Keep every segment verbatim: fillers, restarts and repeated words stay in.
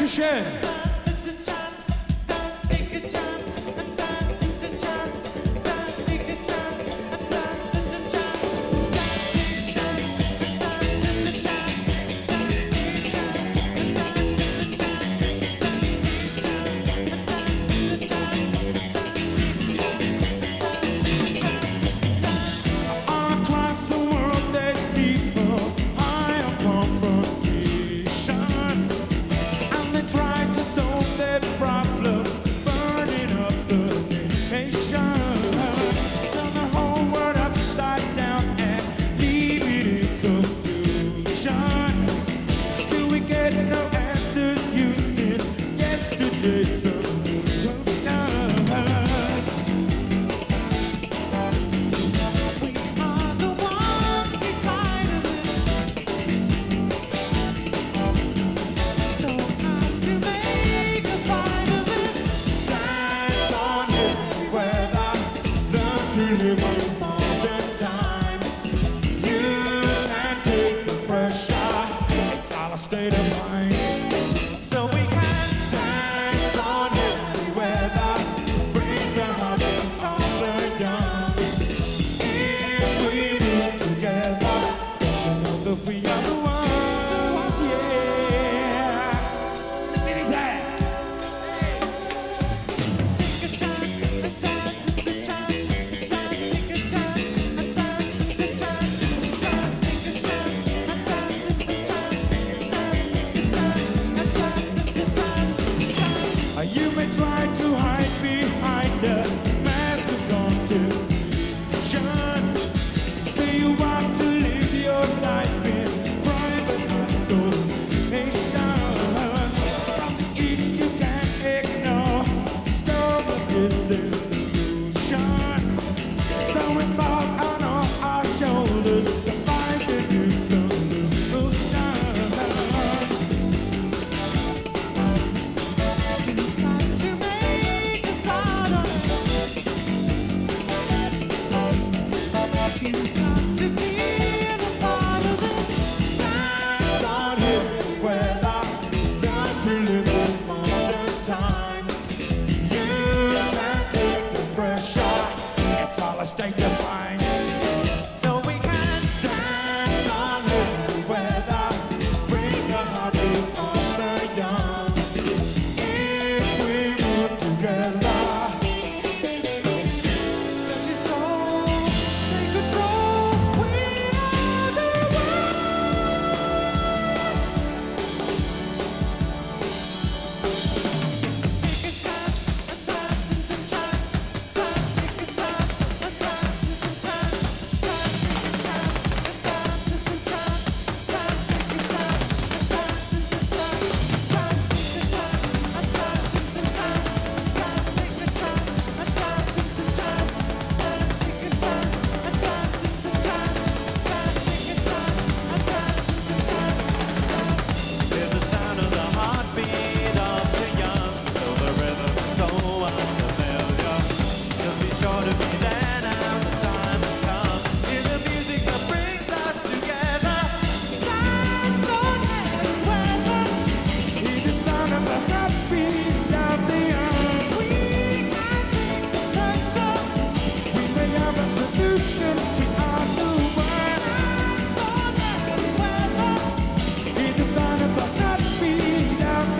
Dankeschön. State of mind, so we can dance on every weather, brings the heart of the young. If we move together, you know that we are the ones, yeah. Let's see these hands. Take a chance, a chance, a chance, take a chance, a chance, a chance, take a You may try to hide behind the mask of contemplation. Say you want to live your life in private isolation. From the east you can't ignore stubborn disillusion. So it falls on all our shoulders to find a new solution. State of mind, so we can dance on every weather, brings the heartbeat of the young. If we move together, let it go, take control, we are the Take a chance, a chance, a chance, take a chance.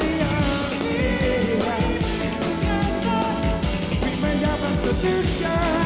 Future.